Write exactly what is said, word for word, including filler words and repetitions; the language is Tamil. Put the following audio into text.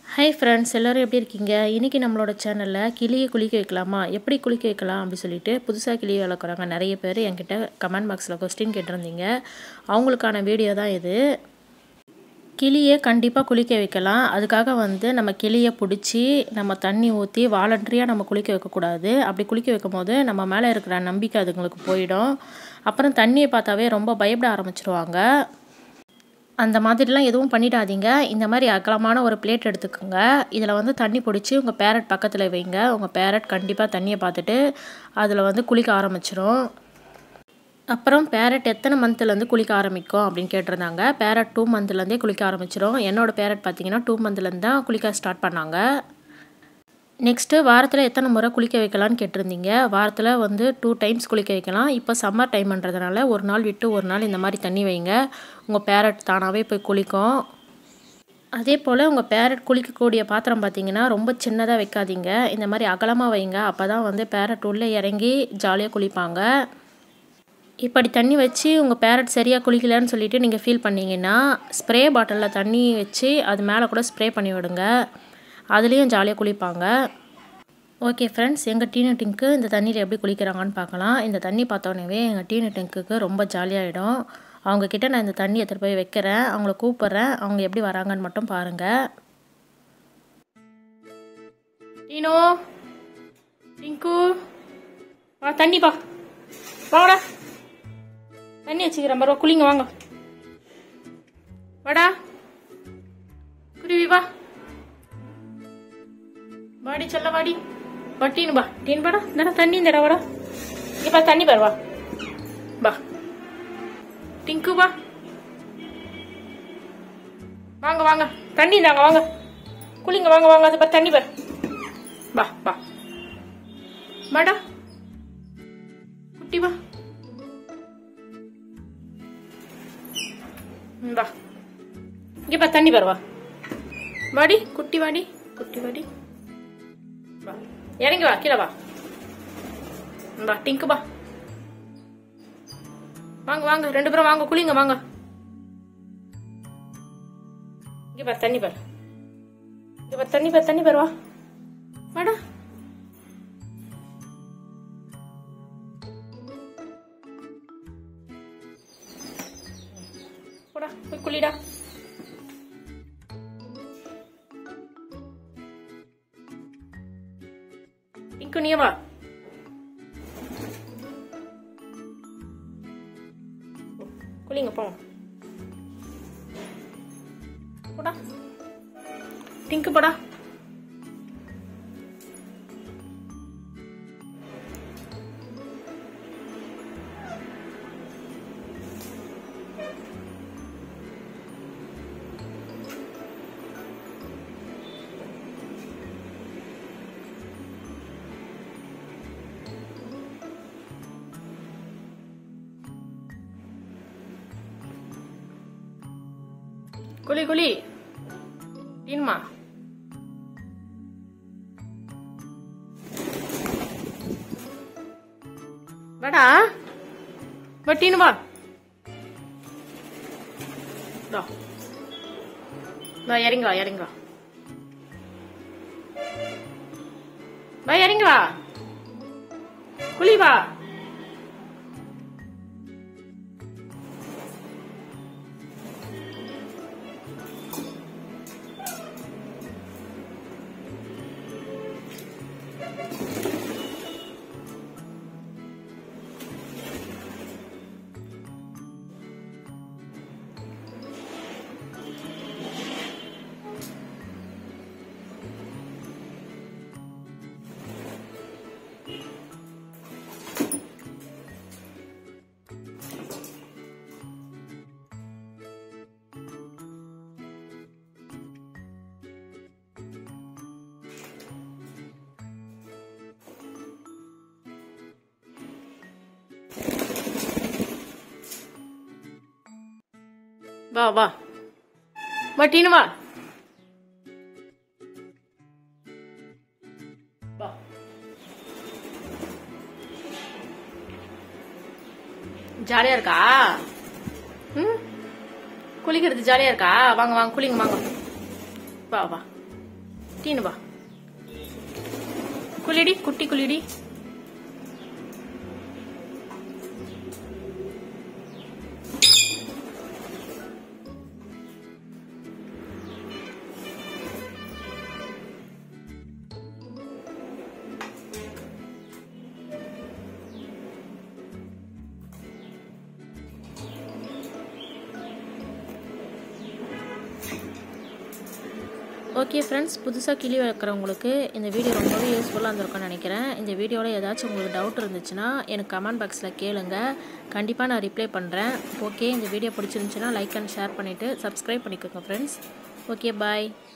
ஹாய் ஃப்ரெண்ட்ஸ், எல்லோரும் எப்படி இருக்கீங்க? இன்றைக்கி நம்மளோட சேனலில் கிளியை குளிக்க வைக்கலாமா, எப்படி குளிக்க வைக்கலாம் அப்படி சொல்லிட்டு புதுசாக கிளியை வளர்க்குறாங்க நிறைய பேர் என்கிட்ட கமெண்ட் பாக்ஸில் கொஸ்டின் கேட்டிருந்தீங்க. அவங்களுக்கான வீடியோ தான் இது. கிளியை கண்டிப்பாக குளிக்க வைக்கலாம். அதுக்காக வந்து நம்ம கிளியை பிடிச்சி நம்ம தண்ணி ஊற்றி வாலண்டரியாக நம்ம குளிக்க வைக்கக்கூடாது. அப்படி குளிக்க வைக்கும் போது நம்ம மேலே இருக்கிற நம்பிக்கை அதுங்களுக்கு போயிடும். அப்புறம் தண்ணியை பார்த்தாவே ரொம்ப பயப்பட ஆரம்பிச்சிருவாங்க. அந்த மாதிரிலாம் எதுவும் பண்ணிடாதீங்க. இந்த மாதிரி அகலமான ஒரு பிளேட் எடுத்துக்கோங்க. இதில் வந்து தண்ணி பிடிச்சி உங்கள் பேரட் பக்கத்தில் வைங்க. உங்கள் பேரட் கண்டிப்பாக தண்ணியை பார்த்துட்டு அதில் வந்து குளிக்க ஆரம்பிச்சிடும். அப்புறம் பேரட் எத்தனை மந்த்லேருந்து குளிக்க ஆரம்பிக்கும் அப்படின்னு கேட்டிருந்தாங்க. பேரட் டூ மந்த்லேருந்தே குளிக்க ஆரம்பிச்சிடும். என்னோடய பேரட் பார்த்திங்கன்னா டூ மந்த்லேருந்து தான் குளிக்க ஸ்டார்ட் பண்ணாங்க. நெக்ஸ்ட்டு வாரத்தில் எத்தனை முறை குளிக்க வைக்கலான்னு கேட்டிருந்தீங்க. வாரத்தில் வந்து டூ டைம்ஸ் குளிக்க வைக்கலாம். இப்போ சம்மர் டைம்ன்றதுனால ஒரு நாள் விட்டு ஒரு நாள் இந்த மாதிரி தண்ணி வைங்க. உங்கள் பேரட் தானாகவே போய் குளிக்கும். அதே போல் உங்கள் பேரட் குளிக்கக்கூடிய பாத்திரம் பார்த்திங்கன்னா ரொம்ப சின்னதாக வைக்காதீங்க. இந்த மாதிரி அகலமாக வைங்க. அப்போ தான் வந்து பேரட் உள்ளே இறங்கி ஜாலியாக குளிப்பாங்க. இப்படி தண்ணி வச்சு உங்கள் பேரட் சரியாக குளிக்கலன்னு சொல்லிவிட்டு நீங்கள் ஃபீல் பண்ணிங்கன்னா ஸ்ப்ரே பாட்டிலில் தண்ணி வச்சு அது மேலே கூட ஸ்ப்ரே பண்ணி விடுங்க. அதுலேயும் ஜாலியாக குளிப்பாங்க. ஓகே ஃப்ரெண்ட்ஸ், எங்கள் டீனு டிங்க்கு இந்த தண்ணியில் எப்படி குளிக்கிறாங்கன்னு பார்க்கலாம். இந்த தண்ணி பார்த்தோன்னே எங்கள் டீனு டிங்க்குக்கு ரொம்ப ஜாலியாகிடும். அவங்கக்கிட்ட நான் இந்த தண்ணி எடுத்துகிட்டு போய் வைக்கிறேன். அவங்கள கூப்பிட்றேன். அவங்க எப்படி வராங்கன்னு மட்டும் பாருங்கள். டீனோ, டிங்கு, வா தண்ணி பா, வாடா தண்ணி வச்சுக்கிறேன் பரவா, குளிங்க வாங்க. வாடா குருவி வா, வாடி சொல்ல வாடி, வா டீனு பா, டீன் பாடா, இந்த தண்ணி இந்தடா வாடா, இங்கே பா தண்ணி பாரு, வா பா டிங்கு வா, வாங்க வாங்க தண்ணி இந்தாங்க வாங்க, குளிங்க வாங்க வாங்க, அது பா தண்ணி பாரு, வா வா வாடா குட்டி வா, வா இங்கே பா தண்ணி பாரு, வா வாடி குட்டி வாடி குட்டி வாடி, வா இறங்கி வா, கீழே வா, வா டிங்கு பா, வாங்க வாங்க ரெண்டு பேரும் வாங்க குளிங்க வாங்க, இங்க பாரு தண்ணி பாரு, இங்க பாரு தண்ணி பாரு தண்ணி பாரு, வா வாடா போடா போய் குளிடா. டிங்கு நீ வா, குளிங்க போங்க, போடா டிங்கு போடா. குளி குளி டீன்மா, வாடா வா டீனு வா, வா இறங்கி வா இறங்கி வா, வா இறங்கி வா குளி வா. வா வா வா டீனு வா, வா ஜாலியா இருக்கா? ம் குளிக்கிறது ஜாலியாக இருக்கா? வாங்க வாங்க குளிங்க வாங்க, வா வா தீனு வா குளிடி குட்டி குளிடி ஓகே ஃப்ரெண்ட்ஸ், புதுசாக கிளி வளர்க்குறவங்களுக்கு இந்த வீடியோ ரொம்பவே யூஸ்ஃபுல்லாக இருந்திருக்கும்னு நினைக்கிறேன். இந்த வீடியோவில் ஏதாச்சும் உங்களுக்கு டவுட் இருந்துச்சுன்னா எனக்கு கமெண்ட் பாக்ஸில் கேளுங்க, கண்டிப்பாக நான் ரிப்ளை பண்ணுறேன். ஓகே, இந்த வீடியோ பிடிச்சிருந்துச்சுன்னா லைக் அண்ட் ஷேர் பண்ணிவிட்டு சப்ஸ்கிரைப் பண்ணிக்கோங்க ஃப்ரெண்ட்ஸ். ஓகே, பாய்.